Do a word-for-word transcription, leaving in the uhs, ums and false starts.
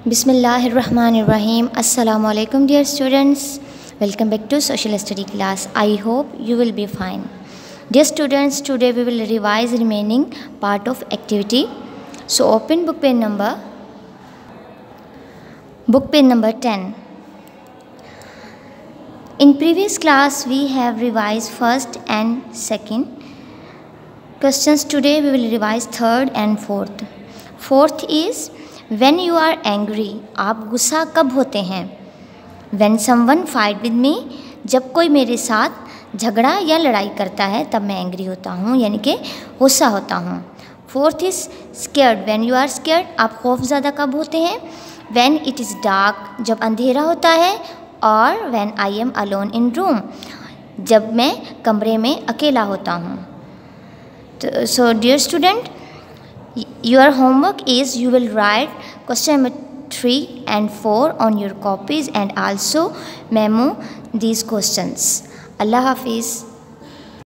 Bismillahirrahmanirrahim. Assalamu alaikum dear students. Welcome back to social study class. I hope you will be fine. Dear students, today we will revise remaining part of activity. So open book page number book page number ten. In previous class we have revised first and second questions. Today we will revise third and fourth. Fourth is when you are angry, आप गुस्सा कब होते हैं? When someone fight with me, जब कोई मेरे साथ झगड़ा या लड़ाई करता है तब मैं एंग्री होता हूँ, यानी कि गुस्सा होता हूँ. Fourth is scared. When you are scared, आप खौफ ज़्यादा कब होते हैं? When it is dark, जब अंधेरा होता है. और when I am alone in room, जब मैं कमरे में अकेला होता हूँ. तो so dear student, your homework is you will write question number three and four on your copies and also memo these questions. Allah Hafiz.